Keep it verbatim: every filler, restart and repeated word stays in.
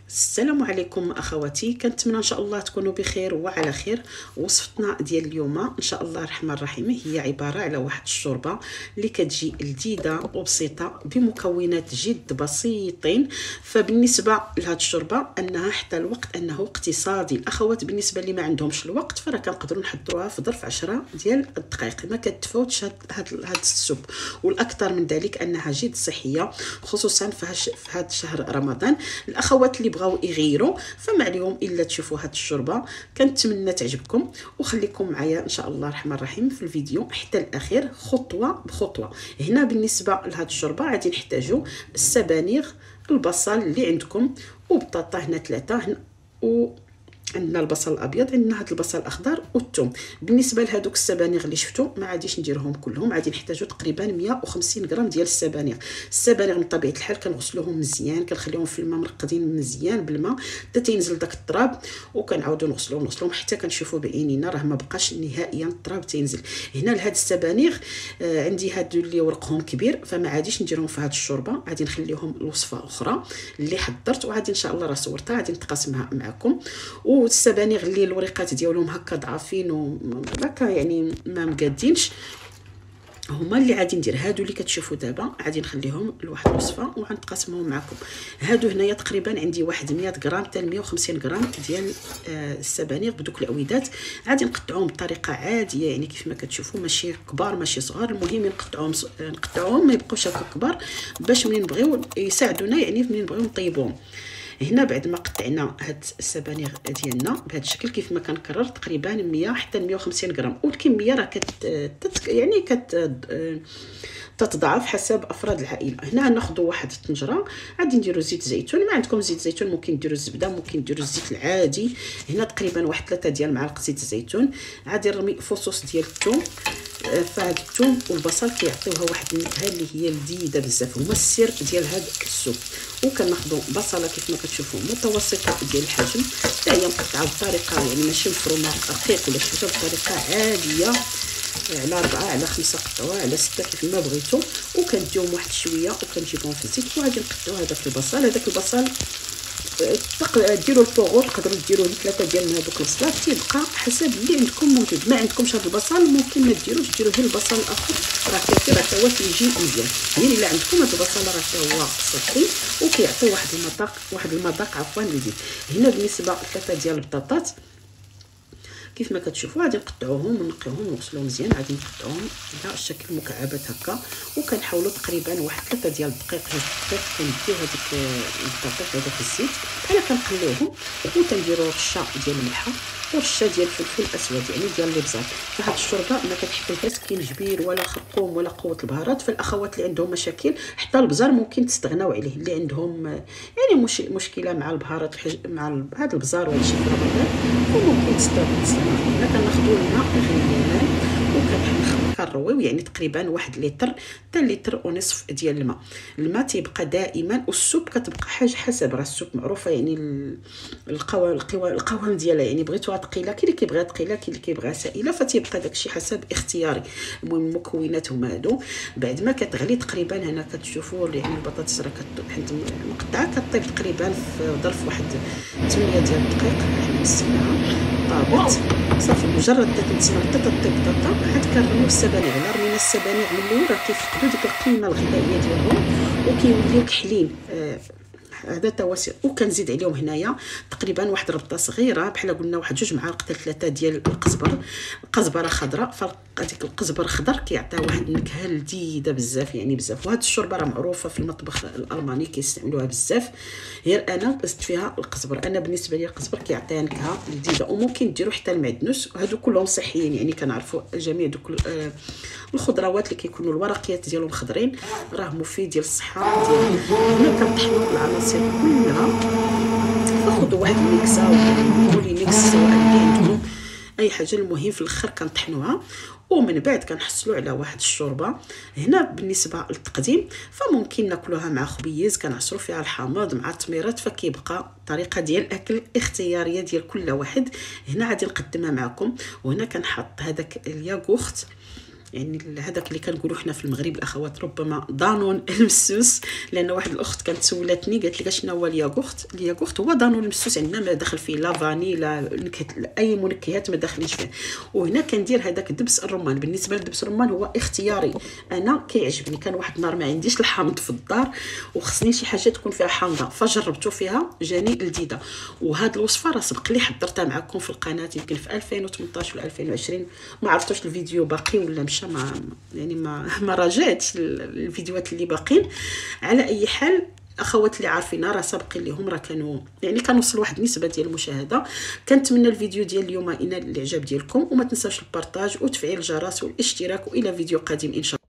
السلام عليكم اخواتي، كنتمنى ان شاء الله تكونوا بخير وعلى خير. وصفتنا ديال اليوم ان شاء الله الرحمن الرحيم هي عباره على واحد الشوربه اللي كتجي لذيذه وبسيطه بمكونات جد بسيطين. فبالنسبه لهاد الشوربه انها حتى الوقت انه اقتصادي. الاخوات بالنسبه اللي ما عندهمش الوقت فراه كنقدروا نحضروها في ظرف عشرة ديال الدقائق، ما كتفوتش هاد هاد السوب. والاكثر من ذلك انها جد صحيه خصوصا في هذا شهر رمضان. الاخوات اللي بغاو يغيروا فما عليهم الا تشوفوا هاد الشوربه. كنتمنى تعجبكم وخليكم معايا ان شاء الله الرحمن الرحيم في الفيديو حتى الاخير خطوه بخطوه. هنا بالنسبه لهاد الشوربه غادي نحتاجوا السبانيغ، البصل اللي عندكم، وبطاطا هنا ثلاثه هنا، و عندنا البصل الابيض، عندنا هذا البصل الاخضر والثوم. بالنسبه لهذوك السبانيغ اللي شفتوا ما غاديش نديرهم كلهم، غادي نحتاجوا تقريبا مية وخمسين غرام ديال السبانيغ. السبانيغ من طبيعه الحال كنغسلوهم مزيان، كنخليهم في الماء مرقدين مزيان بالماء حتى تينزل داك التراب، وكنعاودوا نغسلوهم نغسلوهم حتى كنشوفوا بعينينا راه ما بقاش نهائيا التراب تينزل. هنا لهاد السبانيغ آه عندي هادو اللي ورقهم كبير فما غاديش نديرهم في هاد الشوربه، غادي نخليهم لوصفه اخرى اللي حضرت وغادي ان شاء الله راه صورتها غادي نتقاسمها معكم. والسبانيغ اللي الوريقات ديالهم هكا ضعافين وهكا يعني ما مقادينش هما اللي غادي ندير. هادو اللي كتشوفوا دابا غادي نخليهم لواحد الوصفه وغنتقاسمهم معكم. هادو هنايا تقريبا عندي واحد مية غرام حتى مية وخمسين غرام ديال آه السبانيغ بدوك العويدات. غادي نقطعوهم بطريقه عاديه يعني كيف ما كتشوفوا، ماشي كبار ماشي صغار، المهم نقطعوهم نقطعوهم ما يبقوش هكا كبار باش منين نبغيو يساعدونا يعني منين نبغيو نطيبوهم. هنا بعد ما قطعنا هاد السبانيغ ديالنا بهذا الشكل كيف ما كنكرر تقريبا مية حتى مية وخمسين غرام، والكميه راه كت يعني كت تتضاعف حسب افراد العائله. هنا ناخذ واحد الطنجره غادي نديروا زيت زيتون، ما عندكم زيت زيتون ممكن ديروا الزبده ممكن ديروا الزيت العادي. هنا تقريبا واحد ثلاثة ديال معالق زيت الزيتون. غادي نرمي فصوص ديال الثوم، فهاد الثوم والبصل كيعطيوها واحد النكهه اللي هي لذيذه بزاف، هما السر ديال هاد السوب. وكناخذوا بصله كيف ما كتشوفوا متوسطه ديال الحجم حتى هي مقطعه بطريقه يعني ماشي مفرومه رقيق ولا شي حاجه، بطريقه عاديه على أربعة على خمسة قطعوها على ستة كيف ما بغيتو. وكنديهم واحد شويه وكنجيبوهم في الزيت وغادي نقطعوا هذاك البصل. هذاك البصل ديروا البوغو تقدروا ديروه ثلاثه ديال من هذوك البصلات تيبقى حسب اللي عندكم موجود. ما عندكمش هذا البصل ممكن ما ديروش، ديروا غير البصل الاخر راه كيفي راه هو كيجي مزيان. يعني الا عندكم هذا البصل راه هو صحي وكيعطي واحد المذاق واحد المذاق عفوا لذيذ. هنا بالنسبه ثلاثه ديال البطاطات كيف ما كتشوفوا غادي نقطعوهم ونقيوهم ونغسلوهم مزيان، غادي نقطعوهم على شكل مكعبات هكا وكنحاولوا تقريبا واحد ثلاثة ديال الدقائق جوج دقائق كنديو هذيك البطاطا في هذاك الزيت بحال كنقليوهم وكنديروا رشه ديال الملحه ورشه ديال الفلفل الاسود يعني ديال الابزار. فهاد الشوربه ما كتحتاجش كنجبير ولا خرقوم ولا قوه البهارات. فالاخوات اللي عندهم مشاكل حتى البزار ممكن تستغناو عليه، اللي عندهم يعني مش مشكله مع البهارات مع هذا البزار ولا شي في رمضان وممكن تستغناو. هنا كناخذوا الماء غليان وكنرويو يعني تقريبا واحد لتر حتى لتر ونصف ديال الماء. الماء تيبقى دائما والسوب كتبقى حاجه حسب، راه السوب معروفه يعني القوام القوام ديالها يعني بغيتوها ثقيله كاين اللي كيبغيها ثقيله كاين اللي كيبغيها سائله، فتيبقى داكشي حسب اختياري. المهم المكونات هما هادو. بعد ما كتغلي تقريبا هنا كتشوفوا يعني البطاطس راه كت مقطعه كطيب تقريبا في ظرف واحد ثمانية ديال الدقائق. نسيناها طابت صافي مجرد تتسمر حتى تطيب البطاطا عاد كنرميو السبانيغ. الا رمينا السبانيغ من الاول راه كيفقدوا ديك القيمه الغذائيه ديالهم وكيوليو كحلين هذا آه تواسير. وكنزيد عليهم هنايا تقريبا واحد الربطه صغيره بحال قلنا واحد جوج معالق حتى ثلاثه ديال القزبر، قزبره خضراء. فهاديك القزبر خضر كيعطي واحد النكهه لذيذه بزاف يعني بزاف. وهاد الشوربه راه معروفه في المطبخ الالماني كيستعملوها بزاف، غير انا زدت فيها القزبر. انا بالنسبه لي القزبر كيعطيها نكهه لذيذه. وممكن ديروا حتى المعدنوس وهادو كلهم صحيين يعني كنعرفوا جميع دوك آه الخضروات اللي كيكونوا الورقيات ديالهم خضرين راه مفيد ديال الصحه ديالنا. هنا كنطحنوا العناصر كلها فخذوا واحد الميكسا وقولي ميكس سواء اللي عندكم اي حاجه، المهم في الاخر كنطحنوها ومن بعد كنحصلوا على واحد الشوربه. هنا بالنسبه للتقديم فممكن ناكلوها مع خبيز كنعصروا فيها الحامض مع التميرات، فكيبقى طريقه ديال الاكل اختياريه ديال كل واحد. هنا غادي نقدمها معكم وهنا كنحط هذاك الياغورت يعني هذاك اللي كنقولوا حنا في المغرب الاخوات ربما دانون المسوس، لان واحد الاخت كانت سولاتني قالت لي شنو هو الياغورت. الياغورت هو دانون المسوس، عندنا ما داخل فيه لا فاني لا نكهه اي منكهات ما داخلينش فيه. وهنا كندير هذاك دبس الرمان. بالنسبه لدبس الرمان هو اختياري، انا كيعجبني. كان واحد النهار ما عنديش الحامض في الدار وخصني شي حاجه تكون فيها حامضه، فجربته فيها جاني لذيذه. وهاد الوصفه راه سبق لي حضرتها معكم في القناه يمكن في ألفين وثمنطاش ولا ألفين وعشرين، ما عرفتوش الفيديو باقي ولا مشى، ما يعني ما ما راجعتش الفيديوهات اللي باقين. على اي حال اخوات اللي عارفينها راه سابقين لهم، راه كانوا يعني كنوصل واحد النسبه ديال المشاهده. كنتمنى الفيديو ديال اليوم ينال الاعجاب ديالكم، وما تنساوش البارطاج وتفعيل الجرس والاشتراك، والى فيديو قادم ان شاء الله.